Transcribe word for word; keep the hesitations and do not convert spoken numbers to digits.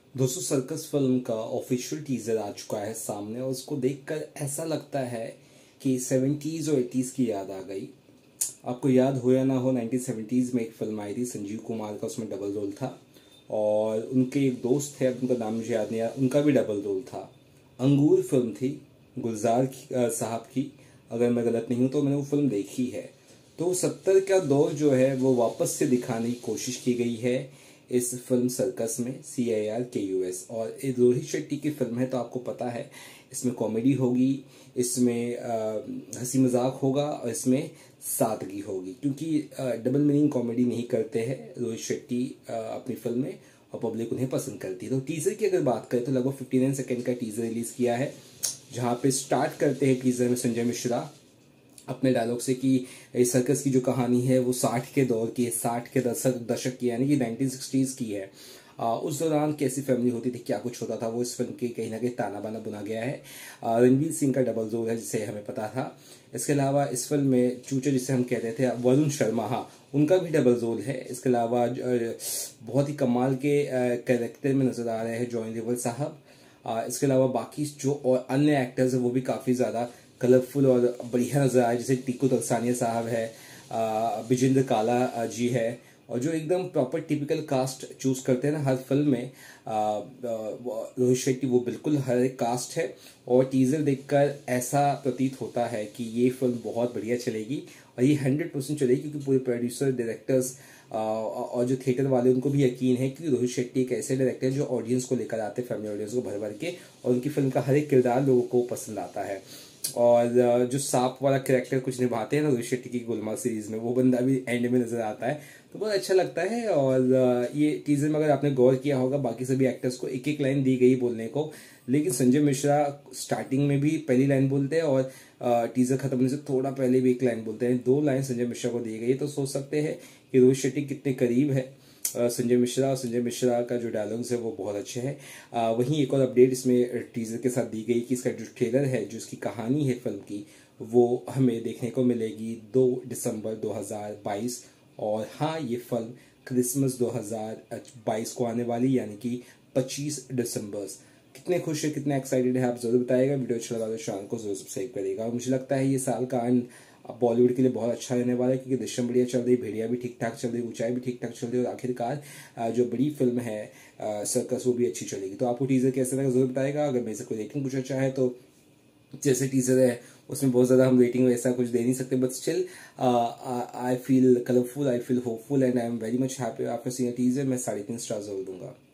दोस्तों circus film का official teaser आ चुका है सामने और उसको देखकर ऐसा लगता है कि सेवेंटीज और एटीज़ की याद आ गई। आपको याद हो या ना हो, नाइनटीन सेवेंटीज़ में एक फिल्म आई थी संजीव कुमार का, उसमें डबल रोल था और उनके एक दोस्त थे, अब उनका नाम मुझे याद नहीं आया, उनका भी डबल रोल था। अंगूर फिल्म थी, गुलजार साहब की। अगर मैं गलत नहीं हूँ तो मैंने वो फिल्म देखी है। तो सत्तर का दौर जो है वो वापस से दिखाने की कोशिश की गई है इस फिल्म सर्कस में, C I R K U S. और ये रोहित शेट्टी की फिल्म है तो आपको पता है इसमें कॉमेडी होगी, इसमें हंसी मजाक होगा और इसमें सादगी होगी, क्योंकि डबल मीनिंग कॉमेडी नहीं करते हैं रोहित शेट्टी अपनी फिल्म में और पब्लिक उन्हें पसंद करती है। तो टीजर की अगर बात करें तो लगभग फिफ्टी नाइन सेकेंड का टीजर रिलीज किया है, जहाँ पे स्टार्ट करते हैं टीजर में संजय मिश्रा अपने डायलॉग से कि इस सर्कस की जो कहानी है वो साठ के दौर की है, साठ के दशक दशक की, यानी कि नाइनटीन सिक्सटीज़ की है। आ, उस दौरान कैसी फैमिली होती थी, क्या कुछ होता था, वो इस फिल्म के कहीं ना कहीं ताना बाना बुना गया है। रणवीर सिंह का डबल रोल है जिसे हमें पता था। इसके अलावा इस फिल्म में चूचे जिसे हम कहते थे वरुण शर्मा, हाँ उनका भी डबल रोल है। इसके अलावा बहुत ही कमाल के कैरेक्टर में नजर आ रहे हैं जॉनी लीवर साहब। इसके अलावा बाकी जो और अन्य एक्टर्स हैं वो भी काफ़ी ज़्यादा कलरफुल और बढ़िया नजर आए, जैसे टीकू तलसानिया साहब है, विजेंद्र काला जी है, और जो एकदम प्रॉपर टिपिकल कास्ट चूज करते हैं ना हर फिल्म में रोहित शेट्टी, वो बिल्कुल हर एक कास्ट है। और टीजर देखकर ऐसा प्रतीत होता है कि ये फिल्म बहुत बढ़िया चलेगी और ये हंड्रेड परसेंट चलेगी, क्योंकि पूरे प्रोड्यूसर, डायरेक्टर्स और जो थिएटर वाले उनको भी यकीन है कि रोहित शेट्टी एक ऐसे डायरेक्टर हैं जो ऑडियंस को लेकर आते हैं, फैमिली ऑडियंस को भर भर के, और उनकी फिल्म का हर एक किरदार लोगों को पसंद आता है। और जो सांप वाला कैरेक्टर कुछ निभाते हैं ना रोहित शेट्टी की गुलमाल सीरीज में, वो बंदा भी एंड में नजर आता है, तो बहुत अच्छा लगता है। और ये टीजर में अगर आपने गौर किया होगा, बाकी सभी एक्टर्स को एक एक लाइन दी गई बोलने को, लेकिन संजय मिश्रा स्टार्टिंग में भी पहली लाइन बोलते हैं और टीजर खत्म होने से थोड़ा पहले भी एक लाइन बोलते हैं। दो लाइन संजय मिश्रा को दी गई, तो सोच सकते हैं कि रोहित शेट्टी कितने करीब है संजय मिश्रा। और संजय मिश्रा का जो डायलॉग्स है वो बहुत अच्छे हैं। वहीं एक और अपडेट इसमें टीजर के साथ दी गई कि इसका जो ट्रेलर है, जो इसकी कहानी है फिल्म की, वो हमें देखने को मिलेगी दो दिसंबर दो हज़ार बाईस। और हाँ, ये फिल्म क्रिसमस दो हज़ार बाईस को आने वाली, यानी कि पच्चीस दिसंबर। कितने खुश है, कितने एक्साइटेड है, आप जरूर बताइएगा। वीडियो अच्छा लगा तो चैनल को जरूर सब्सक्राइब करिएगा। और मुझे लगता है ये साल का एंड बॉलीवुड के लिए बहुत अच्छा रहने वाला है, क्योंकि दृश्यम बढ़िया चल रही, भेड़िया भी ठीक ठाक चल रही, ऊंचाई भी ठीक ठाक चल रही, और आखिरकार जो बड़ी फिल्म है सर्कस वो भी अच्छी चलेगी। तो आपको टीजर कैसा लगा जरूर बताएगा। अगर मेरे से कोई रेटिंग पूछना चाहे तो जैसे टीजर है उसमें बहुत ज़्यादा हम रेटिंग वैसा कुछ दे नहीं सकते, but still I feel colourful, I feel hopeful and I am very much happy after seeing a teaser. मैं साढ़े तीन स्टार जरूर दूंगा।